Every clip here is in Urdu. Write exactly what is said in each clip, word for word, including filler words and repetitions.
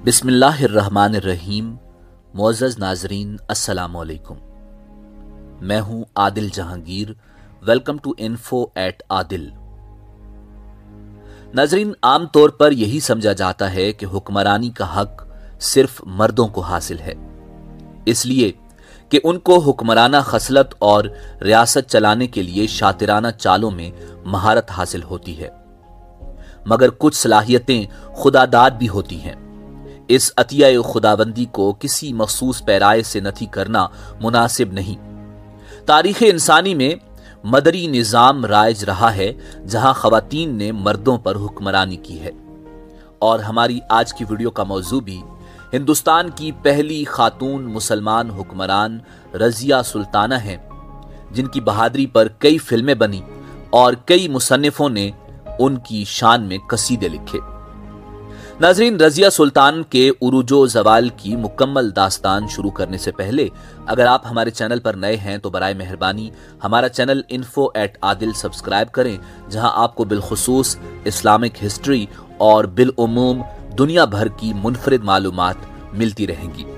بسم اللہ الرحمن الرحیم۔ معزز ناظرین السلام علیکم، میں ہوں Adil Jahangir. Welcome to info at Adil. ناظرین، عام طور پر یہی سمجھا جاتا ہے کہ حکمرانی کا حق صرف مردوں کو حاصل ہے، اس لیے کہ ان کو حکمرانہ خصلت اور ریاست چلانے کے لیے شاطرانہ چالوں میں مہارت حاصل ہوتی ہے، مگر کچھ صلاحیتیں خداداد بھی ہوتی ہیں۔ اس عطیہ خداوندی کو کسی مخصوص پیرائے سے نتھی کرنا مناسب نہیں۔ تاریخ انسانی میں مدری نظام رائج رہا ہے جہاں خواتین نے مردوں پر حکمرانی کی ہے، اور ہماری آج کی ویڈیو کا موضوع بھی ہندوستان کی پہلی خاتون مسلمان حکمران رضیہ سلطانہ ہیں، جن کی بہادری پر کئی فلمیں بنی اور کئی مصنفوں نے ان کی شان میں قصیدے لکھے۔ ناظرین، رضیہ سلطان کے عروج و زوال کی مکمل داستان شروع کرنے سے پہلے اگر آپ ہمارے چینل پر نئے ہیں تو برائے مہربانی ہمارا channel info at Adil subscribe کریں، جہاں آپ کو بالخصوص اسلامک ہسٹری اور بالعموم دنیا بھر کی منفرد معلومات ملتی رہیں گی۔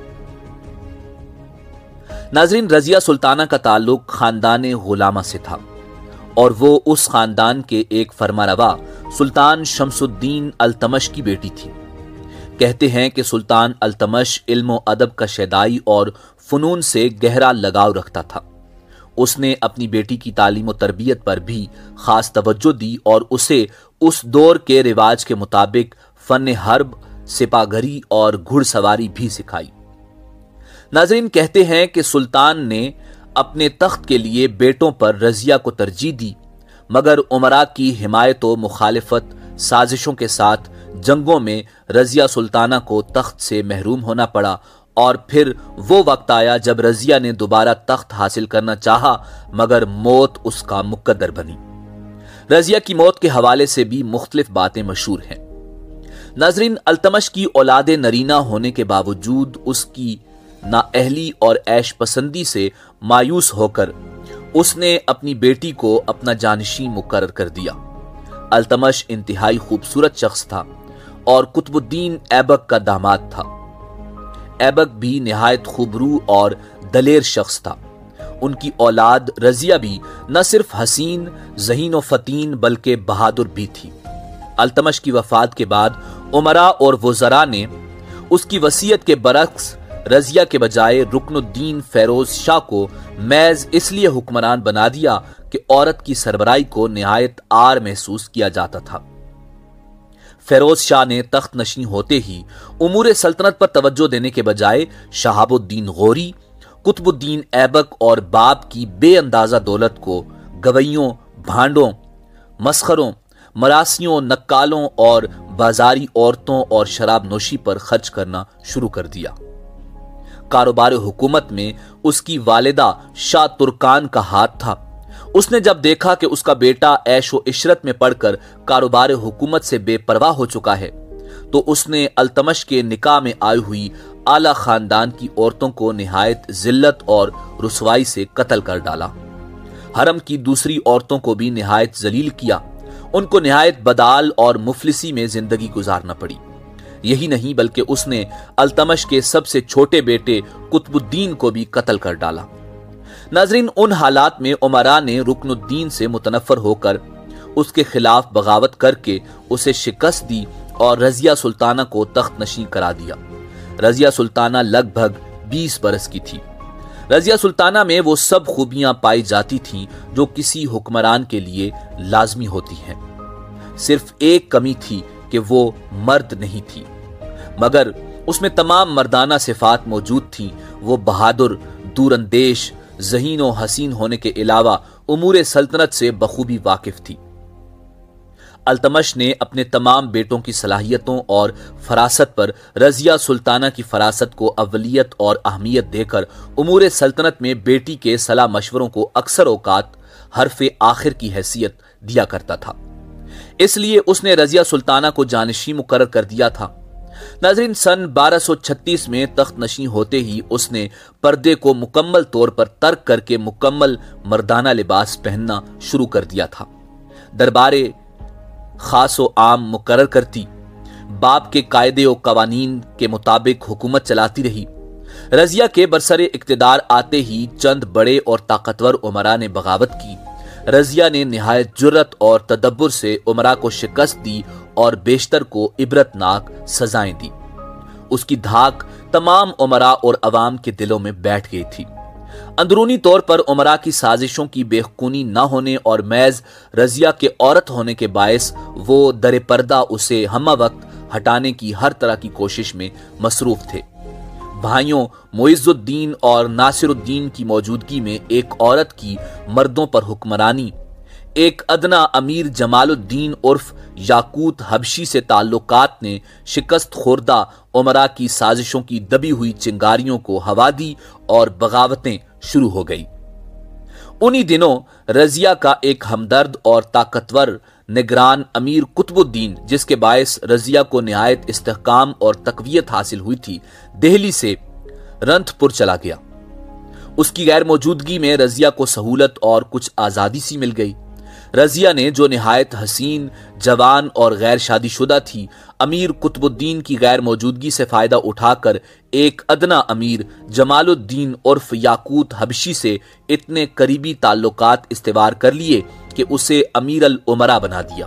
ناظرین، رضیہ سلطانہ کا تعلق خاندان غلامہ سے تھا، اور وہ اس خاندان کے ایک فرمانروا سلطان شمس الدین التمش کی بیٹی تھی۔ کہتے ہیں کہ سلطان التمش علم و ادب کا شیدائی اور فنون سے گہرا لگاؤ رکھتا تھا۔ اس نے اپنی بیٹی کی تعلیم و تربیت پر بھی خاص توجہ دی اور اسے اس دور کے رواج کے مطابق فن حرب، سپاہگری اور گھڑ سواری بھی سکھائی۔ ناظرین، کہتے ہیں کہ سلطان نے اپنے تخت کے لیے بیٹوں پر رضیہ کو ترجیح دی، مگر امراء کی حمایت و مخالفت سازشوں کے ساتھ جنگوں میں رضیہ سلطانہ کو تخت سے محروم ہونا پڑا، اور پھر وہ وقت آیا جب رضیہ نے دوبارہ تخت حاصل کرنا چاہا، مگر موت اس کا مقدر بنی۔ رضیہ کی موت کے حوالے سے بھی مختلف باتیں مشہور ہیں۔ ناظرین، التمش کی اولاد نرینہ ہونے کے باوجود اس کی نااہلی اور عیش پسندی سے مایوس ہو کر اس نے اپنی بیٹی کو اپنا جانشین مقرر کر دیا۔ التمش انتہائی خوبصورت شخص تھا اور قطب الدین ایبک کا داماد تھا۔ ایبک بھی نہایت خوبرو اور دلیر شخص تھا۔ ان کی اولاد رضیہ بھی نہ صرف حسین، ذہین و فتین بلکہ بہادر بھی تھی۔ التمش کی وفات کے بعد امراء اور وزراء نے اس کی وصیت کے برعکس رضیہ کے بجائے رکن الدین فیروز شاہ کو محض اس لیے حکمران بنا دیا کہ عورت کی سربراہی کو نہایت عار محسوس کیا جاتا تھا۔ فیروز شاہ نے تخت نشین ہوتے ہی امور سلطنت پر توجہ دینے کے بجائے شہاب الدین غوری، قطب الدین ایبک اور باپ کی بے اندازہ دولت کو گویوں، بھانڈوں، مسخروں، مراسیوں، نکالوں اور بازاری عورتوں اور شراب نوشی پر خرچ کرنا شروع کر دیا۔ کاروبار حکومت میں اس کی والدہ شاہ ترکان کا ہاتھ تھا۔ اس نے جب دیکھا کہ اس کا بیٹا عیش و عشرت میں پڑ کر کاروبار حکومت سے بے پرواہ ہو چکا ہے، تو اس نے التمش کے نکاح میں آئی ہوئی اعلی خاندان کی عورتوں کو نہایت ذلت اور رسوائی سے قتل کر ڈالا۔ حرم کی دوسری عورتوں کو بھی نہایت ذلیل کیا۔ ان کو نہایت بدال اور مفلسی میں زندگی گزارنا پڑی۔ یہی نہیں بلکہ اس نے التمش کے سب سے چھوٹے بیٹے قطب الدین کو بھی قتل کر ڈالا۔ ناظرین، ان حالات میں امراء نے رکن الدین سے متنفر ہو کر اس کے خلاف بغاوت کر کے اسے شکست دی اور رضیہ سلطانہ کو تخت نشین کرا دیا۔ رضیہ سلطانہ لگ بھگ بیس برس کی تھی۔ رضیہ سلطانہ میں وہ سب خوبیاں پائی جاتی تھیں جو کسی حکمران کے لیے لازمی ہوتی ہیں۔ صرف ایک کمی تھی کہ وہ مرد نہیں تھی، مگر اس میں تمام مردانہ صفات موجود تھیں۔ وہ بہادر، دور اندیش، ذہین و حسین ہونے کے علاوہ امور سلطنت سے بخوبی واقف تھی۔ التمش نے اپنے تمام بیٹوں کی صلاحیتوں اور فراست پر رضیہ سلطانہ کی فراست کو اولیت اور اہمیت دے کر امور سلطنت میں بیٹی کے صلاح مشوروں کو اکثر اوقات حرف آخر کی حیثیت دیا کرتا تھا۔ اس لیے اس نے رضیہ سلطانہ کو جانشین مقرر کر دیا تھا۔ ناظرین، سن بارہ سو چھتیس میں تخت نشین ہوتے ہی اس نے پردے کو مکمل طور پر ترک کر کے مکمل مردانہ لباس پہننا شروع کر دیا تھا۔ دربارے خاص و عام مقرر کرتی، باپ کے قاعدے و قوانین کے مطابق حکومت چلاتی رہی۔ رضیہ کے برسر اقتدار آتے ہی چند بڑے اور طاقتور امراء نے بغاوت کی۔ رضیہ نے نہایت جرت اور تدبر سے امراء کو شکست دی اور بیشتر کو عبرتناک سزائیں دی۔ اس کی دھاک تمام امراء اور عوام کے دلوں میں بیٹھ گئی تھی۔ اندرونی طور پر امراء کی سازشوں کی بے خونی نہ ہونے اور محض رضیہ کے عورت ہونے کے باعث وہ در پردہ اسے ہمہ وقت ہٹانے کی ہر طرح کی کوشش میں مصروف تھے۔ بھائیوں معز الدین اور ناصر الدین کی موجودگی میں ایک عورت کی مردوں پر حکمرانی، ایک ادنا امیر جمال الدین عرف یاقوت حبشی سے تعلقات نے شکست خوردہ امراء کی سازشوں کی دبی ہوئی چنگاریوں کو ہوا دی اور بغاوتیں شروع ہو گئی۔ انہی دنوں رضیہ کا ایک ہمدرد اور طاقتور نگران امیر قطب الدین، جس کے باعث رضیہ کو نہایت استحکام اور تقویت حاصل ہوئی تھی، دہلی سے رنتھ پور چلا گیا۔ اس کی غیر موجودگی میں رضیہ کو سہولت اور کچھ آزادی سی مل گئی۔ رضیہ نے، جو نہایت حسین، جوان اور غیر شادی شدہ تھی، امیر قطب الدین کی غیر موجودگی سے فائدہ اٹھا کر ایک ادنا امیر جمال الدین عرف یاقوت حبشی سے اتنے قریبی تعلقات استوار کر لیے کہ اسے امیر الامراء بنا دیا۔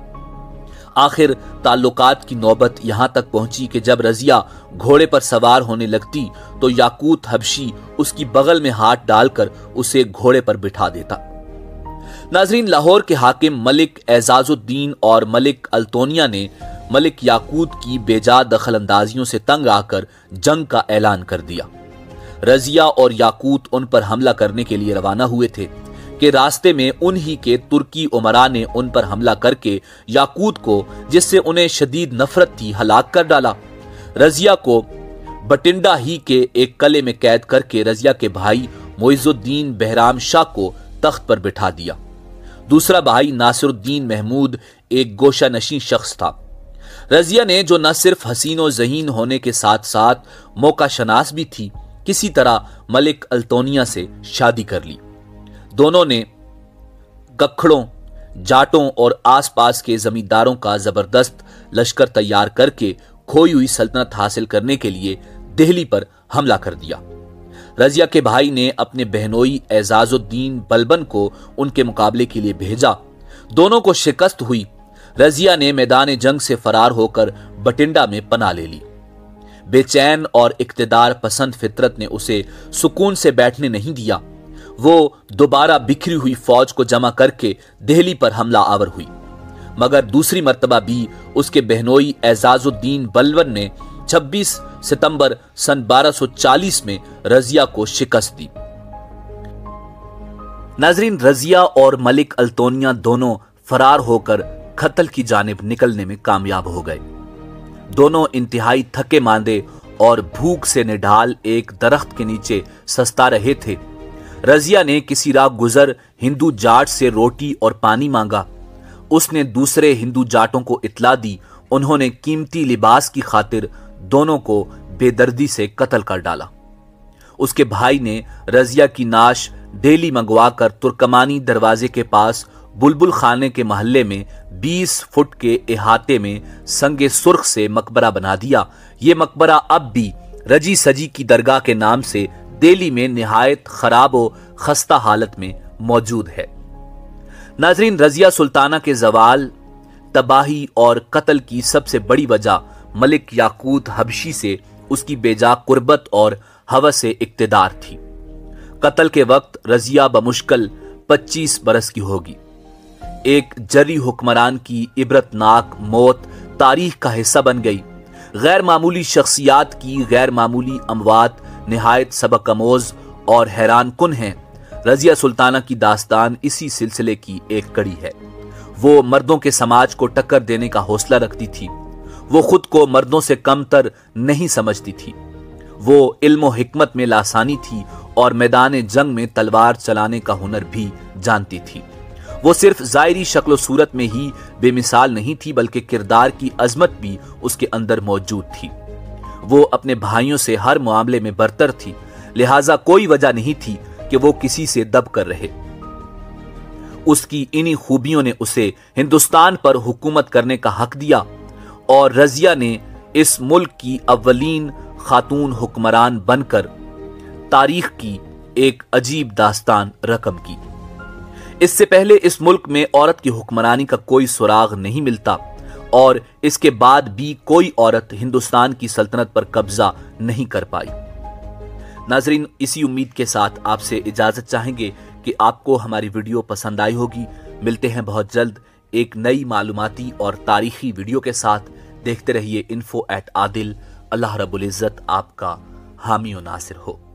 آخر تعلقات کی نوبت یہاں تک پہنچی کہ جب رضیہ گھوڑے پر سوار ہونے لگتی تو یاقوت حبشی اس کی بغل میں ہاتھ ڈال کر اسے گھوڑے پر بٹھا دیتا۔ ناظرین، لاہور کے حاکم ملک اعزاز الدین اور ملک التونیا نے ملک یاقوت کی بے جا دخل اندازیوں سے تنگ آ کر جنگ کا اعلان کر دیا۔ رضیہ اور یاقوت ان پر حملہ کرنے کے لیے روانہ ہوئے تھے کہ راستے میں انہی کے ترکی امراء نے ان پر حملہ کر کے یاقوت کو، جس سے انہیں شدید نفرت تھی، ہلاک کر ڈالا۔ رضیہ کو بٹنڈا ہی کے ایک قلعے میں قید کر کے رضیہ کے بھائی معز الدین بہرام شاہ کو تخت پر بٹھا دیا۔ دوسرا بھائی ناصر الدین محمود ایک گوشہ نشین شخص تھا۔ رضیہ نے، جو نہ صرف حسین و ذہین ہونے کے ساتھ ساتھ موقع شناس بھی تھی، کسی طرح ملک التونیا سے شادی کر لی۔ دونوں نے ککھڑوں، جاٹوں اور آس پاس کے زمینداروں کا زبردست لشکر تیار کر کے کھوئی ہوئی سلطنت حاصل کرنے کے لیے دہلی پر حملہ کر دیا۔ رضیہ کے بھائی نے اپنے بہنوئی اعزاز الدین بلبن کو ان کے مقابلے کے لیے بھیجا۔ دونوں کو شکست ہوئی۔ رضیہ نے میدان جنگ سے فرار ہو کر بٹنڈا میں پناہ لے لی۔ بے چین اور اقتدار پسند فطرت نے اسے سکون سے بیٹھنے نہیں دیا۔ وہ دوبارہ بکھری ہوئی فوج کو جمع کر کے دہلی پر حملہ آور ہوئی، مگر دوسری مرتبہ بھی اس کے بہنوئی اعزاز الدین بلبن نے چھبیس ستمبر سن بارہ سو چالیس میں رضیہ کو شکست دی۔ ناظرین، رضیہ اور ملک التونیا دونوں فرار ہو کر قتل کی جانب نکلنے میں کامیاب ہو گئے۔ دونوں انتہائی تھکے ماندے اور بھوک سے نڈھال ایک درخت کے نیچے سستا رہے تھے۔ رضیہ نے کسی راہ گزر ہندو جاٹ سے روٹی اور پانی مانگا۔ اس نے دوسرے ہندو جاٹوں کو اطلاع دی۔ انہوں نے قیمتی لباس کی خاطر دونوں کو بے دردی سے قتل کر ڈالا۔ اس کے بھائی نے رضیہ کی ناش ڈیلی منگوا کر ترکمانی دروازے کے پاس بلبل خانے کے محلے میں بیس فٹ کے احاطے میں سنگ سرخ سے مقبرہ بنا دیا۔ یہ مقبرہ اب بھی رجی سجی کی درگاہ کے نام سے دہلی میں نہایت خراب و خستہ حالت میں موجود ہے۔ ناظرین، رضیہ سلطانہ کے زوال، تباہی اور قتل کی سب سے بڑی وجہ ملک یاقوت حبشی سے اس کی بے جا قربت اور ہوس اقتدار تھی۔ قتل کے وقت رضیہ بمشکل پچیس برس کی ہوگی۔ ایک جری حکمران کی عبرتناک موت تاریخ کا حصہ بن گئی۔ غیر معمولی شخصیات کی غیر معمولی اموات نہایت سبق آموز اور حیران کن ہیں۔ رضیہ سلطانہ کی داستان اسی سلسلے کی ایک کڑی ہے۔ وہ مردوں کے سماج کو ٹکر دینے کا حوصلہ رکھتی تھی۔ وہ خود کو مردوں سے کم تر نہیں سمجھتی تھی۔ وہ علم و حکمت میں لاسانی تھی اور میدان جنگ میں تلوار چلانے کا ہنر بھی جانتی تھی۔ وہ صرف ظاہری شکل و صورت میں ہی بے مثال نہیں تھی، بلکہ کردار کی عظمت بھی اس کے اندر موجود تھی۔ وہ اپنے بھائیوں سے ہر معاملے میں برتر تھی، لہٰذا کوئی وجہ نہیں تھی کہ وہ کسی سے دب کر رہے۔ اس کی انہی خوبیوں نے اسے ہندوستان پر حکومت کرنے کا حق دیا اور رضیہ نے اس ملک کی اولین خاتون حکمران بن کر تاریخ کی ایک عجیب داستان رقم کی۔ اس سے پہلے اس ملک میں عورت کی حکمرانی کا کوئی سراغ نہیں ملتا اور اس کے بعد بھی کوئی عورت ہندوستان کی سلطنت پر قبضہ نہیں کر پائی۔ ناظرین، اسی امید کے ساتھ آپ سے اجازت چاہیں گے کہ آپ کو ہماری ویڈیو پسند آئی ہوگی۔ ملتے ہیں بہت جلد ایک نئی معلوماتی اور تاریخی ویڈیو کے ساتھ۔ دیکھتے رہیے انفو ایٹ عادل۔ اللہ رب العزت آپ کا حامی و ناصر ہو۔